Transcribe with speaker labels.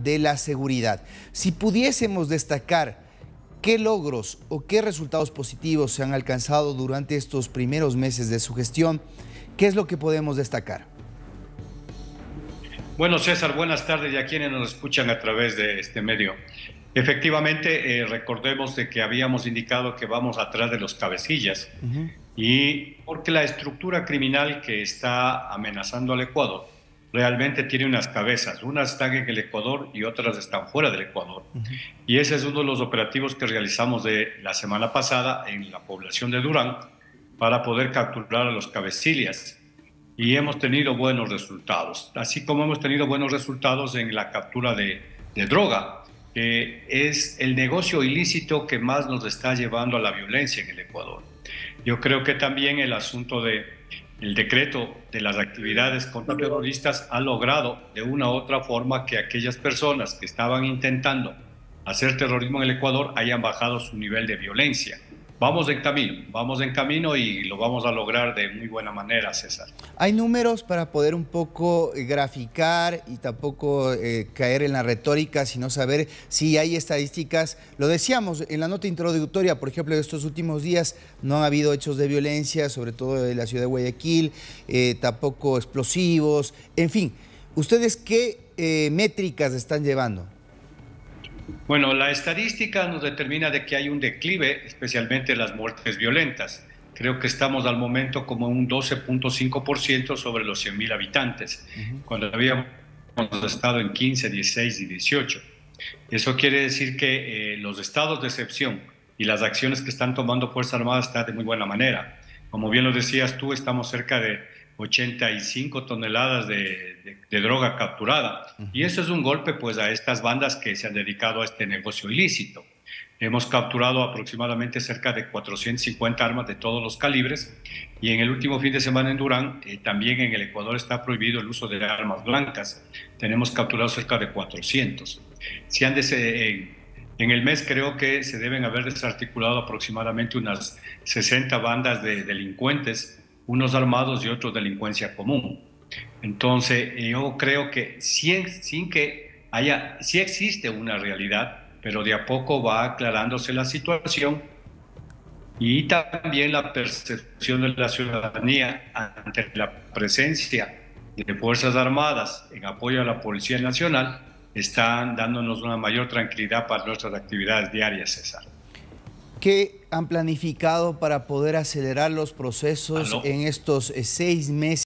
Speaker 1: de la seguridad. Si pudiésemos destacar qué logros o qué resultados positivos se han alcanzado durante estos primeros meses de su gestión, ¿qué es lo que podemos destacar?
Speaker 2: Bueno, César, buenas tardes y a quienes nos escuchan a través de este medio. Efectivamente, recordemos de que habíamos indicado que vamos atrás de los cabecillas y porque la estructura criminal que está amenazando al Ecuador realmente tiene unas cabezas, unas están en el Ecuador y otras están fuera del Ecuador. Y ese es uno de los operativos que realizamos de la semana pasada en la población de Durán para poder capturar a los cabecillas. Y hemos tenido buenos resultados, así como hemos tenido buenos resultados en la captura de droga, que es el negocio ilícito que más nos está llevando a la violencia en el Ecuador. Yo creo que también el asunto del decreto de las actividades contra terroristas ha logrado de una u otra forma que aquellas personas que estaban intentando hacer terrorismo en el Ecuador hayan bajado su nivel de violencia. Vamos en camino y lo vamos a lograr de muy buena manera, César.
Speaker 1: ¿Hay números para poder un poco graficar y tampoco caer en la retórica, sino saber si hay estadísticas? Lo decíamos en la nota introductoria, por ejemplo, en estos últimos días no han habido hechos de violencia, sobre todo en la ciudad de Guayaquil, tampoco explosivos, en fin. ¿Ustedes qué métricas están llevando?
Speaker 2: Bueno, la estadística nos determina de que hay un declive, especialmente en las muertes violentas. Creo que estamos al momento como un 12.5% sobre los 100.000 habitantes, cuando habíamos estado en 15, 16 y 18. Eso quiere decir que los estados de excepción y las acciones que están tomando Fuerzas Armadas están de muy buena manera. Como bien lo decías tú, estamos cerca de 85 toneladas de droga capturada. Y eso es un golpe pues a estas bandas que se han dedicado a este negocio ilícito. Hemos capturado aproximadamente cerca de 450 armas de todos los calibres y en el último fin de semana en Durán, también en el Ecuador está prohibido el uso de armas blancas. Tenemos capturado cerca de 400. En el mes creo que se deben haber desarticulado aproximadamente unas 60 bandas de delincuentes, unos armados y otros delincuencia común. Entonces, yo creo que sí existe una realidad, pero de a poco va aclarándose la situación y también la percepción de la ciudadanía ante la presencia de Fuerzas Armadas en apoyo a la Policía Nacional están dándonos una mayor tranquilidad para nuestras actividades diarias, César.
Speaker 1: ¿Qué han planificado para poder acelerar los procesos en estos 6 meses?